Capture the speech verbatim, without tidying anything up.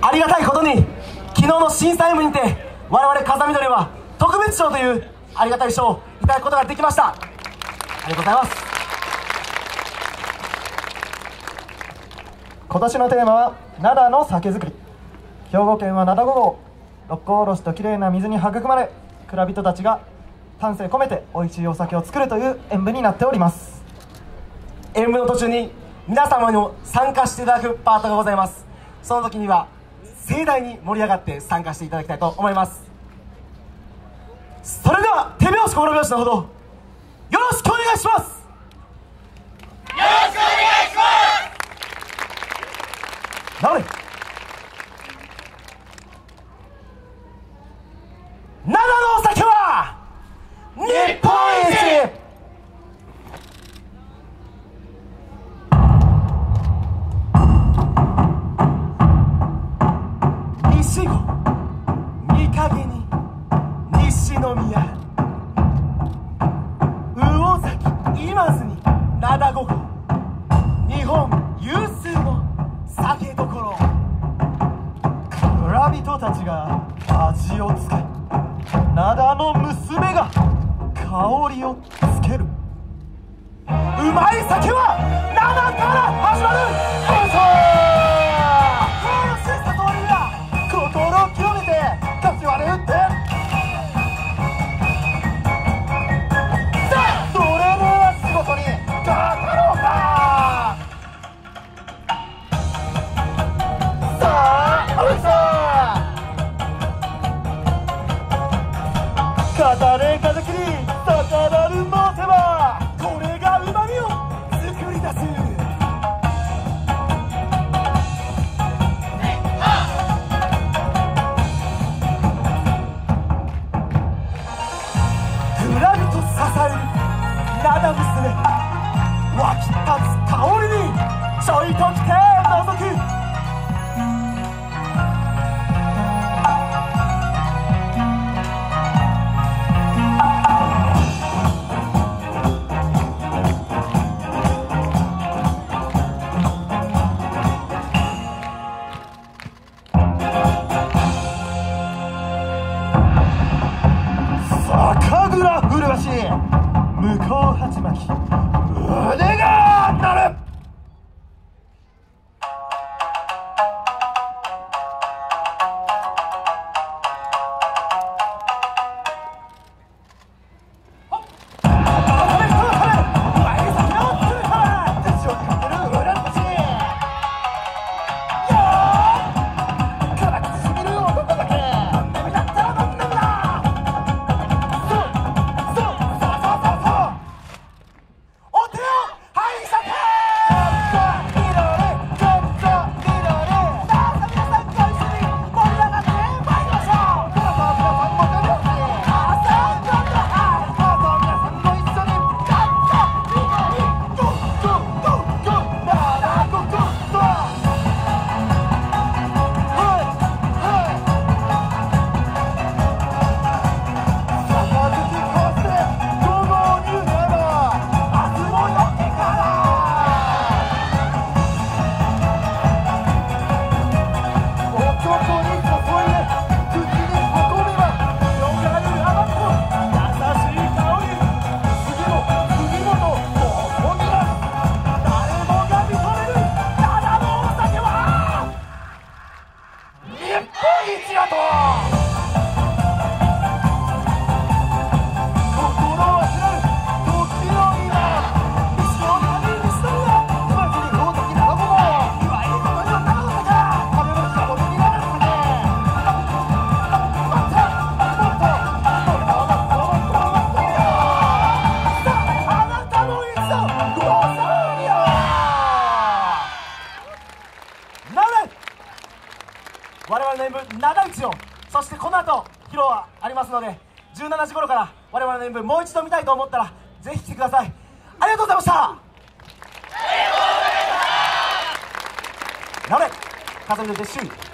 ありがたいことに昨日の審査員部にて我々風見鶏は特別賞というありがたい賞をいただくことができました。ありがとうございます。 今年のテーマは灘の酒造り。兵庫県は灘五号、六甲おろしときれいな水に育まれ、蔵人たちが丹精込めて美味しいお酒を作るという演舞になっております。 演舞の途中に皆様にも参加していただくパートがございます。その時には盛大に盛り上がって参加していただきたいと思います。それでは手拍子心拍子のほどよろしくお願いします。 よろしくお願いします。 なれ灘のお酒は日本一。西郷御影に西宮、魚崎今津に灘五号、日本有数の酒どころ。 蔵人たちが味をつけ、灘の娘が香りをつける。 うまい酒は灘から始まる。よいしょー。よし里割が心を清めてかち割れ打って、さあそれでは仕事にかかろうか。さあよいしょー。語れ風切り逆らる申せば、これがうまみを作り出す。蔵人支える灘娘、湧き立つ香りにちょいと来て覗く。酒蔵古橋向こう鉢巻き腕が鳴る。我々の演舞灘一を、そしてこの後披露はありますので、じゅうしちじ頃から我々の演舞もう一度見たいと思ったらぜひ来てください。ありがとうございました。ありがとうございました。なれ風見で撤収。